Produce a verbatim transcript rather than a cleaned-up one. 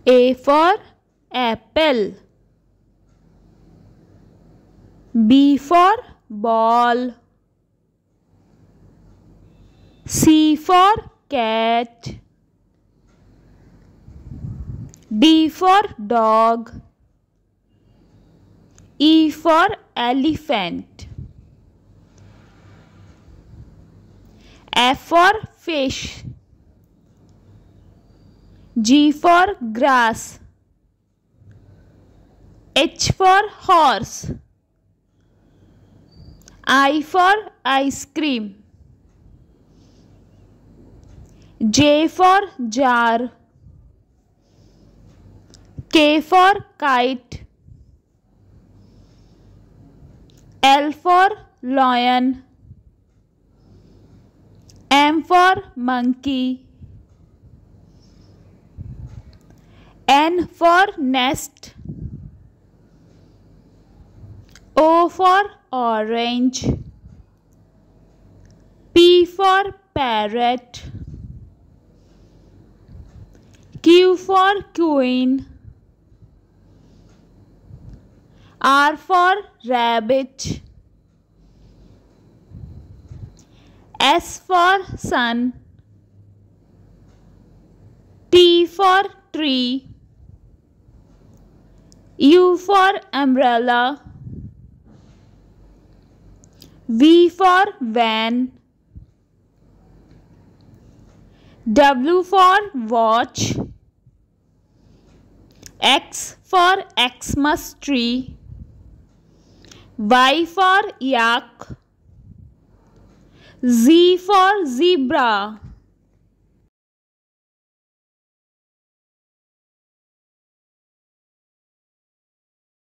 A for apple. B for ball. C for cat. D for dog. E for elephant. F for fish. G for grass. H for horse. I for ice cream. J for jar. K for kite. L for lion. M for monkey. N for nest. O for orange. P for parrot. Q for queen. R for rabbit. S for sun. T for tree. U for umbrella. V for van. W for watch. X for Xmas tree. Y for yak. Z for zebra.